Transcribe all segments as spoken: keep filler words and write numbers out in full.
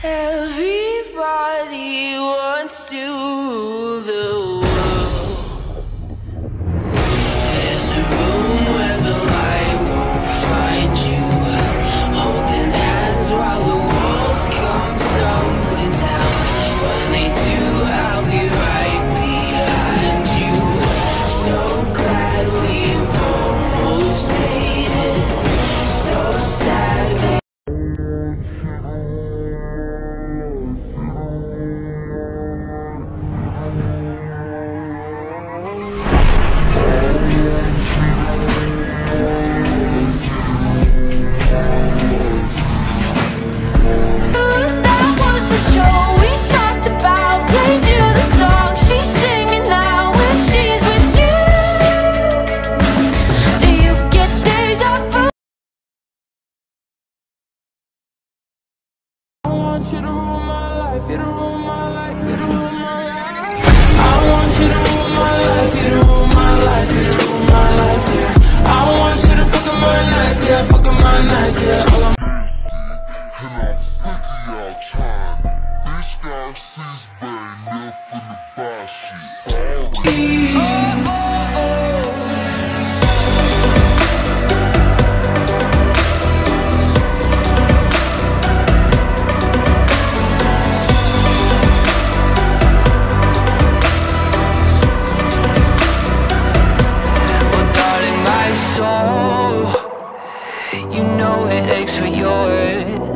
Everybody wants to rule the world. There's a room where the light won't find you, holding hands while the walls come tumbling down. When they do, I'll be right behind you. So glad we've almost made it. So sad. You to rule my life, you to rule my life, you to rule my life. I want you to rule my life, you to rule my life, you to rule my life, yeah. I want you to fuck up my nights, yeah, fuck up my nights, yeah. All I'm and I'm sick of y'all trying. This guy sees very nothing about shit. oh, oh, oh. You know it aches for yours.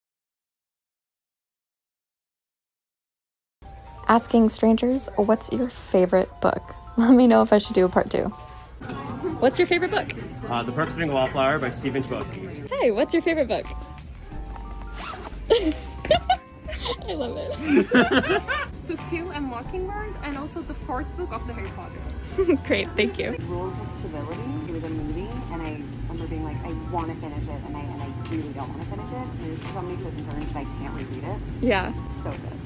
Asking strangers, what's your favorite book? Let me know if I should do a part two. What's your favorite book? Uh, The Perks of Being a Wallflower by Stephen Chbosky. Hey, what's your favorite book? I love it. To Kill a Mockingbird, and also the fourth book of the Harry Potter. Great, thank you. Rules of Civility. It was a movie, and I remember being like, I want to finish it, and I and I really don't want to finish it. And there's so many twists and turns that I can't reread it. Yeah. It's so good.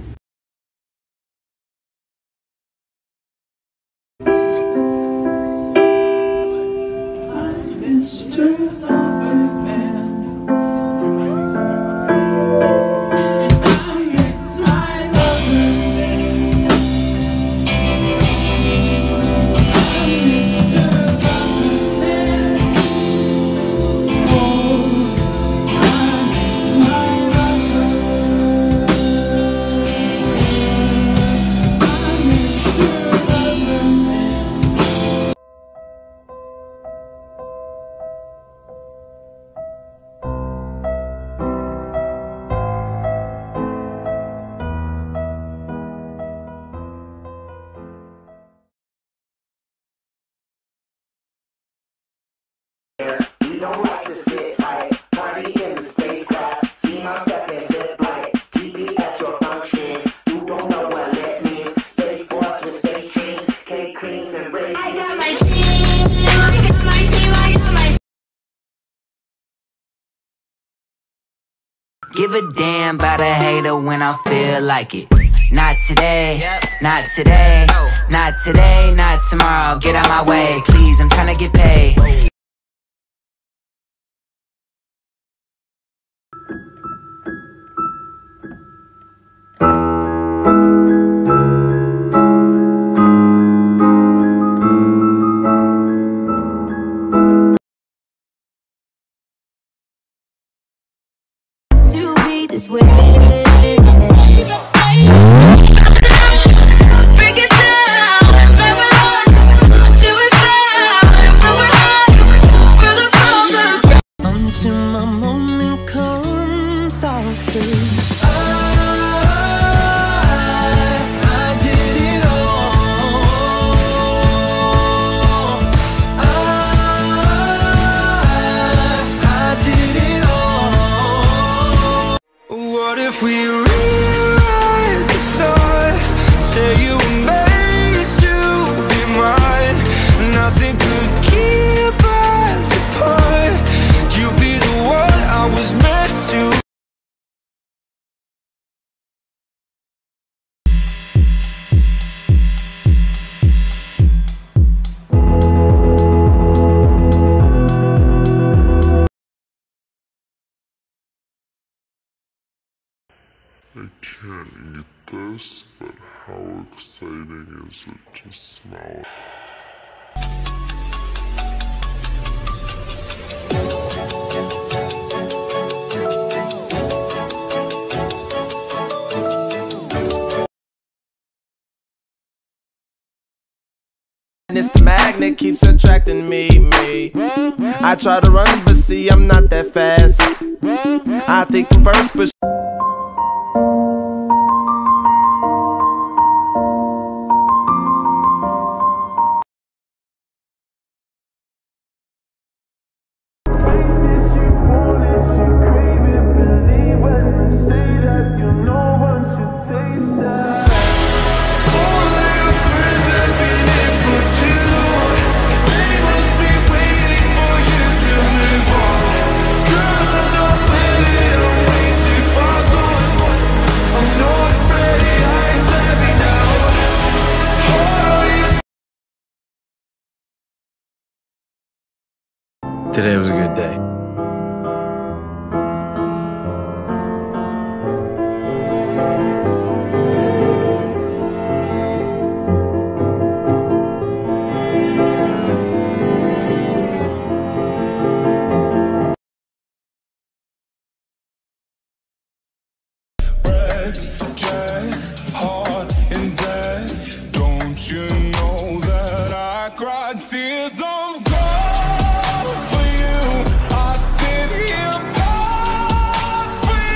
Mister Loverman. We don't like to sit tight, party in the space trap. See my step and zip like T P S your function. You don't know what lit means. Space force with space dreams, cake creams and raisins. I got my team, I got my team, I got my. Give a damn about a hater when I feel like it. Not today, not today, not today, not tomorrow. Get out my way, please, I'm trying to get paid. To be this way. Until my moment comes, I'll say I, I did it all. I, I did it all. What I can't eat this, but how exciting is it to smell it? It's the magnet keeps attracting me, me. I try to run, but see, I'm not that fast. I think I'm first, but today was a good day. Don't you know that I cried tears of gold for you? I sit here proud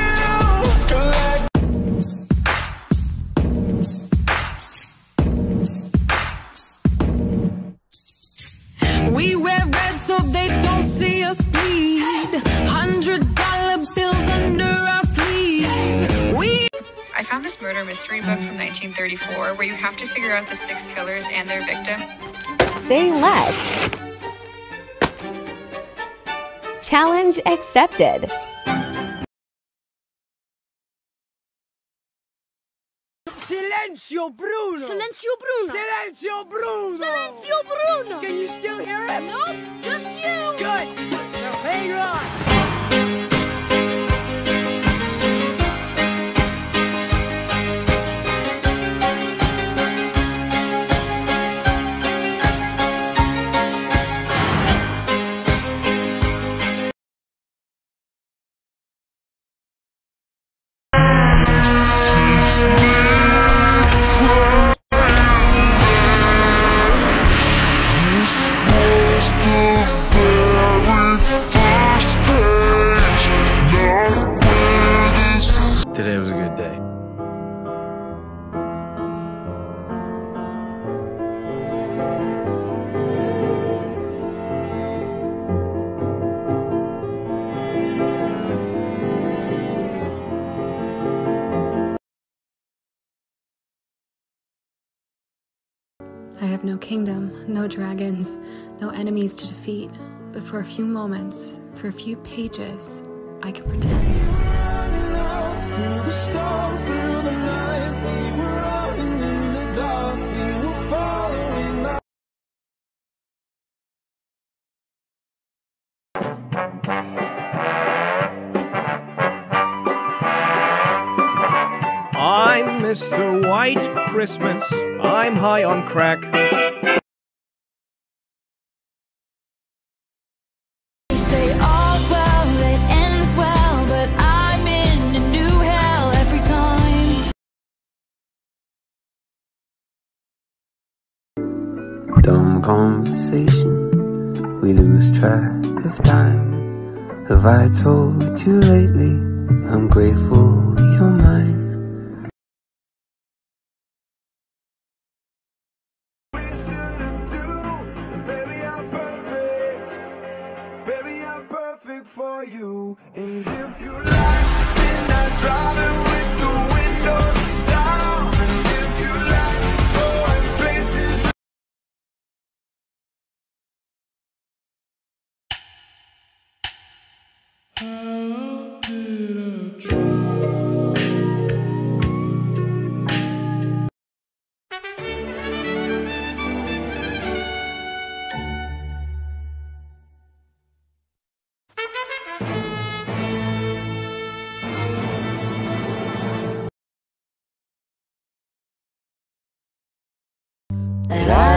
for you. We wear red so they don't see us bleed. Hundred dollar bills under our sleeve. We I found this murder mystery book from nineteen thirty-four where you have to figure out the six killers and their victim. Say less. Challenge accepted. Silencio Bruno! Silencio Bruno! Silencio Bruno! Silencio Bruno! Can you still hear it? Nope, just you! Good! Now hang on! Today was a good day. I have no kingdom, no dragons, no enemies to defeat, but for a few moments, for a few pages, I can pretend. Through the storm, through the night, we were running in the dark, we were following our I'm Mister White Christmas. I'm high on crack. They say all's well that ends well, but I'm in a new hell every time. Dumb conversation, we lose track of time. Have I told you lately, I'm grateful you're mine. For you, and if you like, then I'd drive it with the windows down. And if you like going places. How did I that I